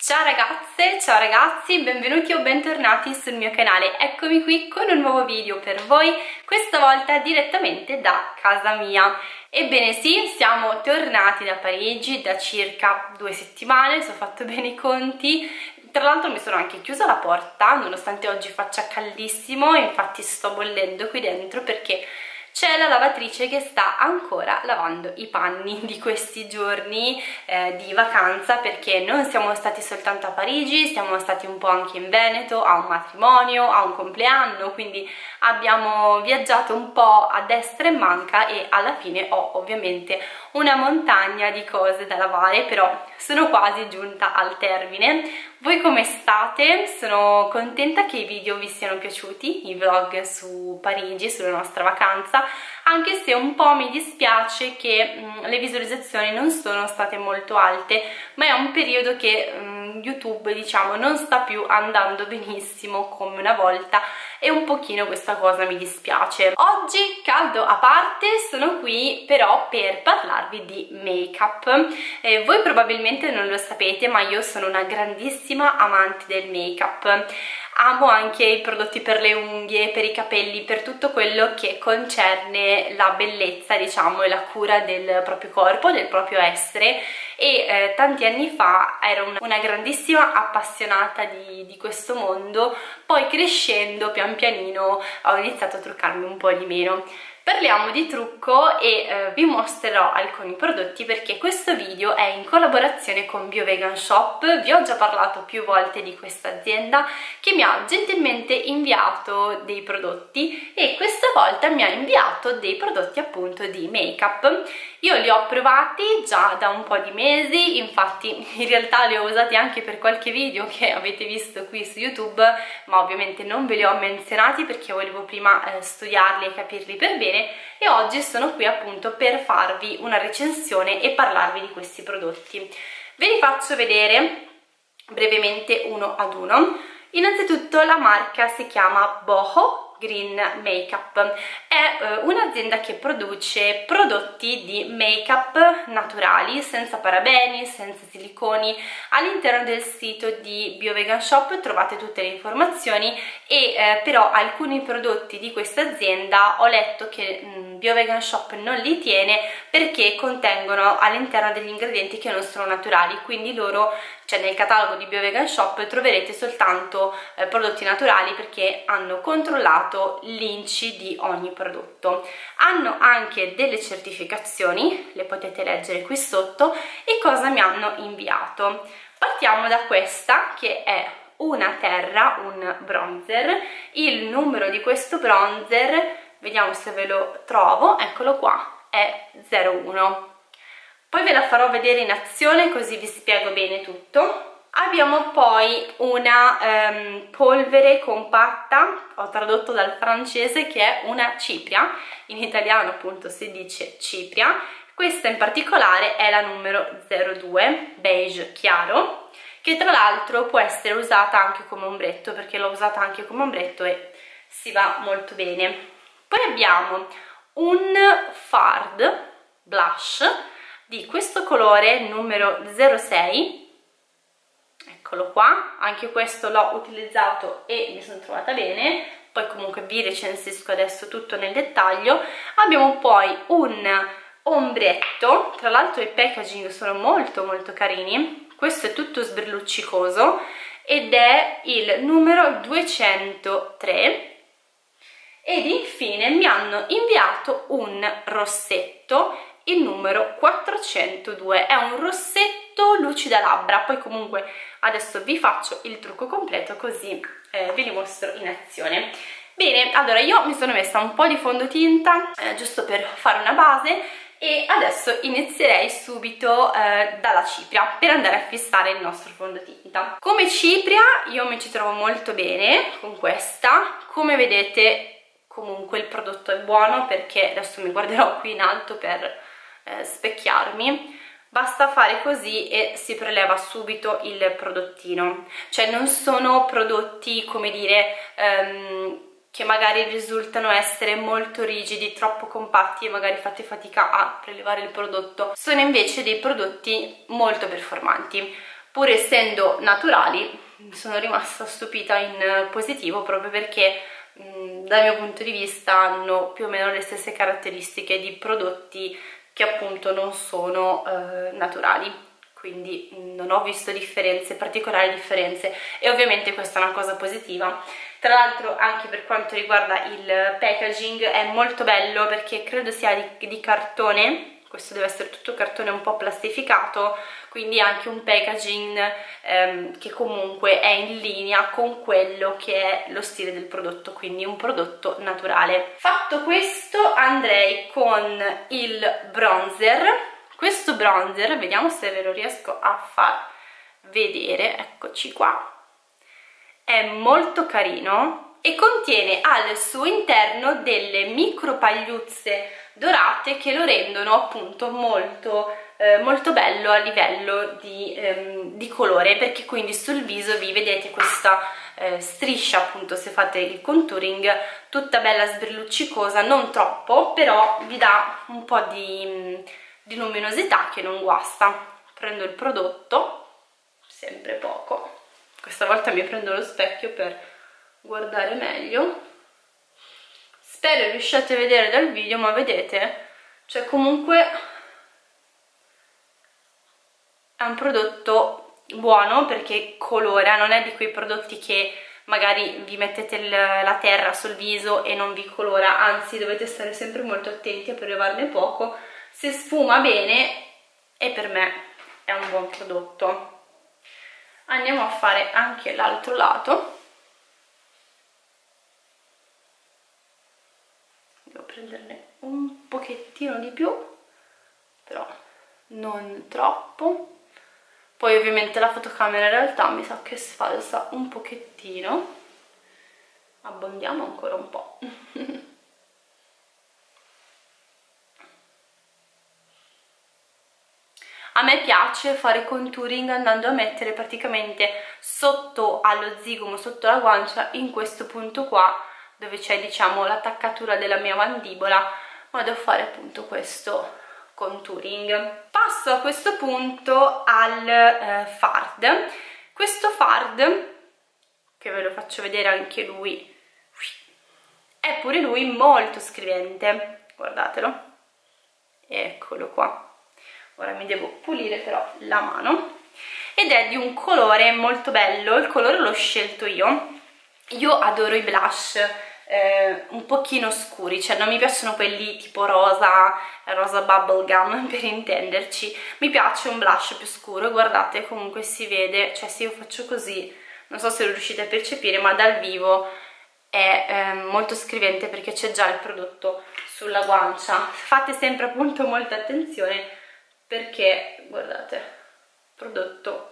Ciao ragazze, ciao ragazzi, benvenuti o bentornati sul mio canale. Eccomi qui con un nuovo video per voi, questa volta direttamente da casa mia. Ebbene sì, siamo tornati da Parigi da circa 2 settimane, se ho fatto bene i conti. Tra l'altro mi sono anche chiusa la porta, nonostante oggi faccia caldissimo, infatti sto bollendo qui dentro perché c'è la lavatrice che sta ancora lavando i panni di questi giorni di vacanza, perché non siamo stati soltanto a Parigi, siamo stati un po' anche in Veneto, a un matrimonio, a un compleanno, quindi abbiamo viaggiato un po' a destra e manca e alla fine ho ovviamente una montagna di cose da lavare, però sono quasi giunta al termine. Voi come state? Sono contenta che i video vi siano piaciuti, i vlog su Parigi, sulla nostra vacanza, anche se un po' mi dispiace che le visualizzazioni non sono state molto alte, ma è un periodo che YouTube, diciamo, non sta più andando benissimo come una volta e un pochino questa cosa mi dispiace. Oggi, caldo a parte, sono qui però per parlarvi di make-up. Voi probabilmente non lo sapete, ma io sono una grandissima amante del make-up. Amo anche i prodotti per le unghie, per i capelli, per tutto quello che concerne la bellezza, diciamo, e la cura del proprio corpo, del proprio essere. E tanti anni fa ero una grandissima appassionata di questo mondo, poi crescendo pian pianino ho iniziato a truccarmi un po' di meno. Parliamo di trucco e vi mostrerò alcuni prodotti perché questo video è in collaborazione con Biovegan Shop. Vi ho già parlato più volte di questa azienda che mi ha gentilmente inviato dei prodotti e questa volta mi ha inviato dei prodotti appunto di make-up. Io li ho provati già da un po' di mesi, infatti in realtà li ho usati anche per qualche video che avete visto qui su YouTube, ma ovviamente non ve li ho menzionati perché volevo prima studiarli e capirli per bene. E oggi sono qui appunto per farvi una recensione e parlarvi di questi prodotti. Ve li faccio vedere brevemente uno ad uno. Innanzitutto la marca si chiama Boho Green Makeup, è un'azienda che produce prodotti di make-up naturali, senza parabeni, senza siliconi. All'interno del sito di Biovegan Shop trovate tutte le informazioni e però alcuni prodotti di questa azienda ho letto che Biovegan Shop non li tiene perché contengono all'interno degli ingredienti che non sono naturali, quindi loro, cioè nel catalogo di Biovegan Shop troverete soltanto prodotti naturali perché hanno controllato l'INCI di ogni prodotto. Hanno anche delle certificazioni, le potete leggere qui sotto, e cosa mi hanno inviato. Partiamo da questa che è una terra, un bronzer. Il numero di questo bronzer, vediamo se ve lo trovo, eccolo qua, è 01. Poi ve la farò vedere in azione così vi spiego bene tutto. Abbiamo poi una polvere compatta, ho tradotto dal francese, che è una cipria, in italiano appunto si dice cipria. Questa in particolare è la numero 02, beige chiaro, che tra l'altro può essere usata anche come ombretto, perché l'ho usata anche come ombretto e si va molto bene. Poi abbiamo un Fard blush di questo colore numero 06, eccolo qua, anche questo l'ho utilizzato e mi sono trovata bene, poi comunque vi recensisco adesso tutto nel dettaglio. Abbiamo poi un ombretto, tra l'altro i packaging sono molto carini, questo è tutto sberluccicoso ed è il numero 203. Ed infine mi hanno inviato un rossetto, il numero 402, è un rossetto lucida labbra. Poi comunque adesso vi faccio il trucco completo così ve li mostro in azione. Bene, allora io mi sono messa un po' di fondotinta giusto per fare una base e adesso inizierei subito dalla cipria per andare a fissare il nostro fondotinta. Come cipria io mi ci trovo molto bene con questa, come vedete comunque il prodotto è buono perché adesso mi guarderò qui in alto per specchiarmi. Basta fare così e si preleva subito il prodottino, cioè non sono prodotti, come dire, che magari risultano essere molto rigidi, troppo compatti e magari fate fatica a prelevare il prodotto. Sono invece dei prodotti molto performanti. pur essendo naturali sono rimasta stupita in positivo, proprio perché dal mio punto di vista hanno più o meno le stesse caratteristiche di prodotti che appunto non sono naturali, quindi non ho visto particolari differenze, e ovviamente questa è una cosa positiva. Tra l'altro anche per quanto riguarda il packaging è molto bello, perché credo sia di cartone. Questo deve essere tutto cartone un po' plastificato, quindi anche un packaging che comunque è in linea con quello che è lo stile del prodotto, quindi un prodotto naturale. Fatto questo andrei con il bronzer. Questo bronzer, vediamo se ve lo riesco a far vedere, eccoci qua, è molto carino e contiene al suo interno delle micro pagliuzze dorate che lo rendono appunto molto bello a livello di colore, perché quindi sul viso vi vedete questa striscia, appunto, se fate il contouring, tutta bella sbrilluccicosa, non troppo, però vi dà un po' di luminosità che non guasta. Prendo il prodotto, sempre poco, questa volta mi prendo lo specchio per guardare meglio. Spero riusciate a vedere dal video, ma vedete? Cioè comunque è un prodotto buono perché colora, non è di quei prodotti che magari vi mettete la terra sul viso e non vi colora, anzi dovete stare sempre molto attenti a prelevarne poco. Se sfuma bene, e per me è un buon prodotto. Andiamo a fare anche l'altro lato. Devo prenderne un pochettino di più, però non troppo. Poi ovviamente la fotocamera in realtà mi sa che sfalsa un pochettino. Abbondiamo ancora un po'. A me piace fare contouring andando a mettere praticamente sotto allo zigomo, sotto la guancia, in questo punto qua, dove c'è diciamo l'attaccatura della mia mandibola, vado a fare appunto questo contouring. Passo a questo punto al fard. Questo fard, che ve lo faccio vedere anche lui, è pure lui molto scrivente, guardatelo, eccolo qua. Ora mi devo pulire però la mano, ed è di un colore molto bello. Il colore l'ho scelto io adoro i blush un pochino scuri, cioè non mi piacciono quelli tipo rosa bubblegum, per intenderci. Mi piace un blush più scuro, guardate, comunque si vede, cioè se io faccio così, non so se lo riuscite a percepire, ma dal vivo è molto scrivente perché c'è già il prodotto sulla guancia. Fate sempre appunto molta attenzione, perché guardate, il prodotto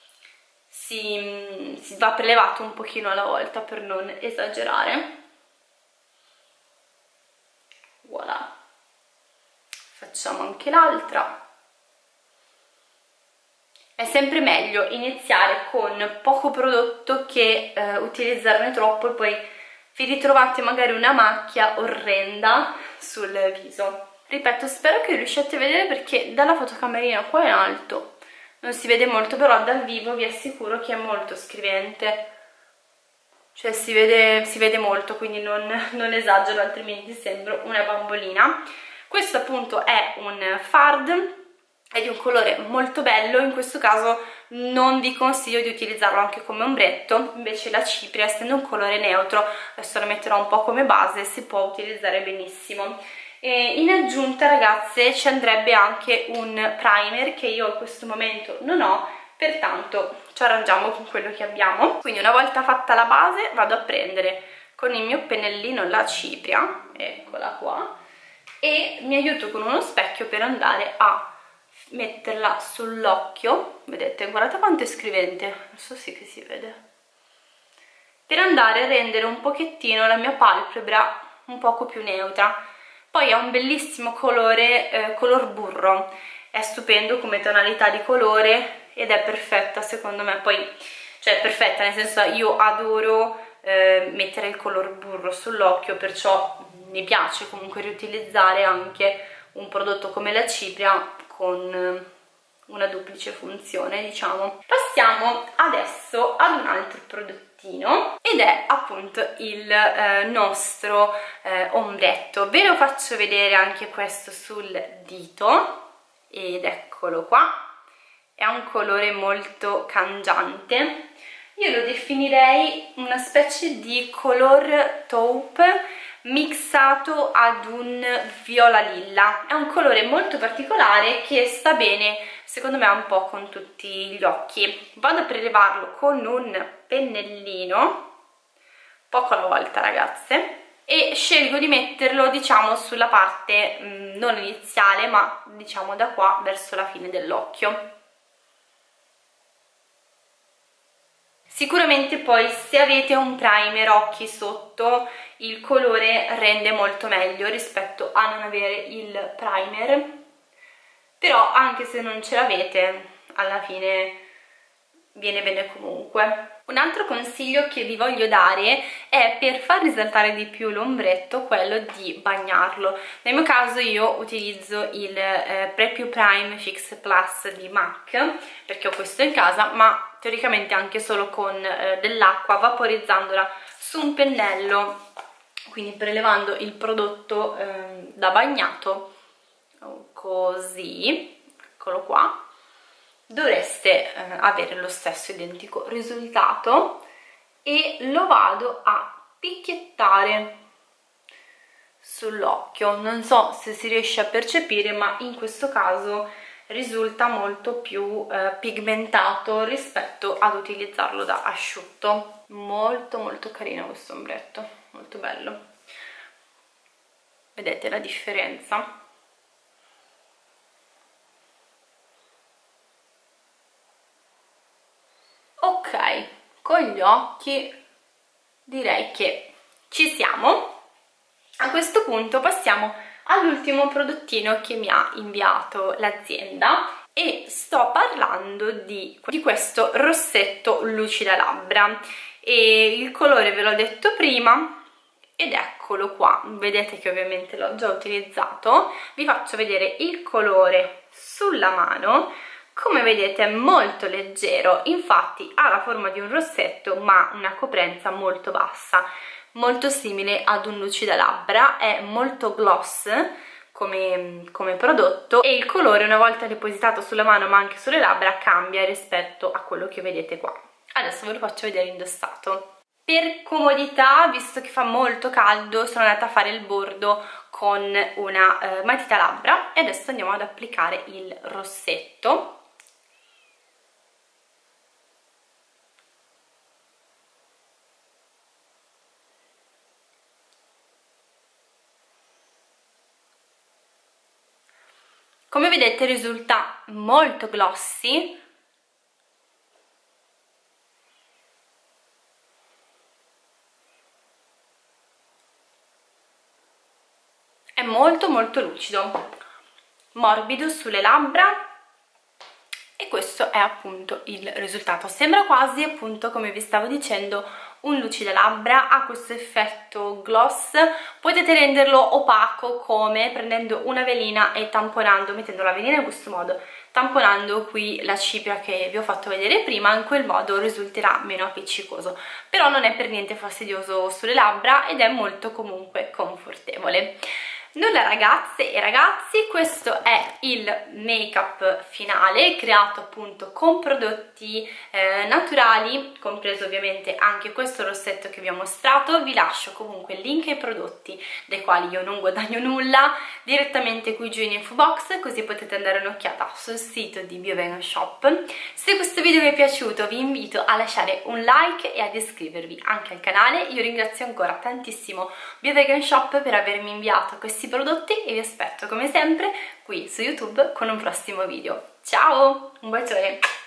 si va prelevato un pochino alla volta per non esagerare. Voilà, facciamo anche l'altra. È sempre meglio iniziare con poco prodotto che utilizzarne troppo e poi vi ritrovate magari una macchia orrenda sul viso. Ripeto, spero che riusciate a vedere, perché dalla fotocamerina qua in alto non si vede molto, però dal vivo vi assicuro che è molto scrivente, cioè si vede molto, quindi non esagero, altrimenti sembro una bambolina. Questo appunto è un fard, è di un colore molto bello. In questo caso non vi consiglio di utilizzarlo anche come ombretto, invece la cipria, essendo un colore neutro, adesso la metterò un po' come base, si può utilizzare benissimo. E in aggiunta, ragazze, ci andrebbe anche un primer che io in questo momento non ho, pertanto ci arrangiamo con quello che abbiamo. Quindi una volta fatta la base vado a prendere con il mio pennellino la cipria, eccola qua, e mi aiuto con uno specchio per andare a metterla sull'occhio. Vedete, guardate quanto è scrivente, non so se che si vede, per andare a rendere un pochettino la mia palpebra un poco più neutra. Poi ha un bellissimo colore, color burro, è stupendo come tonalità di colore ed è perfetta secondo me. Poi, cioè perfetta nel senso, io adoro mettere il color burro sull'occhio, perciò mi piace comunque riutilizzare anche un prodotto come la cipria con una duplice funzione, diciamo. Passiamo adesso ad un altro prodottino ed è appunto il nostro ombretto. Ve lo faccio vedere anche questo sul dito ed eccolo qua. È un colore molto cangiante. Io lo definirei una specie di color taupe mixato ad un viola lilla. È un colore molto particolare che sta bene secondo me un po' con tutti gli occhi. Vado a prelevarlo con un pennellino, poco alla volta ragazze, e scelgo di metterlo diciamo sulla parte non iniziale ma diciamo da qua verso la fine dell'occhio. Sicuramente poi se avete un primer occhi sotto il colore rende molto meglio rispetto a non avere il primer, però anche se non ce l'avete alla fine viene bene comunque. Un altro consiglio che vi voglio dare è, per far risaltare di più l'ombretto, quello di bagnarlo. Nel mio caso io utilizzo il Pre-Piu Prime Fix Plus di MAC perché ho questo in casa, ma teoricamente anche solo con dell'acqua, vaporizzandola su un pennello, quindi prelevando il prodotto da bagnato così, eccolo qua, dovreste avere lo stesso identico risultato. E lo vado a picchiettare sull'occhio. Non so se si riesce a percepire, ma in questo caso risulta molto più pigmentato rispetto ad utilizzarlo da asciutto. Molto molto carino questo ombretto, molto bello. Vedete la differenza? Ok, con gli occhi direi che ci siamo. A questo punto passiamo all'ultimo prodottino che mi ha inviato l'azienda e sto parlando di questo rossetto lucida labbra, e il colore ve l'ho detto prima ed eccolo qua. Vedete che ovviamente l'ho già utilizzato. Vi faccio vedere il colore sulla mano. Come vedete è molto leggero, infatti ha la forma di un rossetto ma una coprenza molto bassa, molto simile ad un lucida labbra. È molto gloss come prodotto e il colore, una volta depositato sulla mano ma anche sulle labbra, cambia rispetto a quello che vedete qua. Adesso ve lo faccio vedere indossato. Per comodità, visto che fa molto caldo, sono andata a fare il bordo con una matita labbra e adesso andiamo ad applicare il rossetto. Come vedete risulta molto glossy, è molto molto lucido, morbido sulle labbra, e questo è appunto il risultato. Sembra quasi, appunto, come vi stavo dicendo, un lucida labbra, ha questo effetto gloss. Potete renderlo opaco come prendendo una velina e tamponando, mettendo la velina in questo modo, tamponando qui la cipria che vi ho fatto vedere prima. In quel modo risulterà meno appiccicoso, però non è per niente fastidioso sulle labbra ed è molto comunque confortevole. Nulla ragazze e ragazzi, questo è il make up finale creato appunto con prodotti naturali, compreso ovviamente anche questo rossetto che vi ho mostrato. Vi lascio comunque il link ai prodotti dai quali io non guadagno nulla direttamente qui giù in info box, così potete andare un'occhiata sul sito di Biovegan Shop. Se questo video vi è piaciuto vi invito a lasciare un like e ad iscrivervi anche al canale. Io ringrazio ancora tantissimo Biovegan Shop per avermi inviato questi prodotti e vi aspetto come sempre qui su YouTube con un prossimo video. Ciao, un bacione!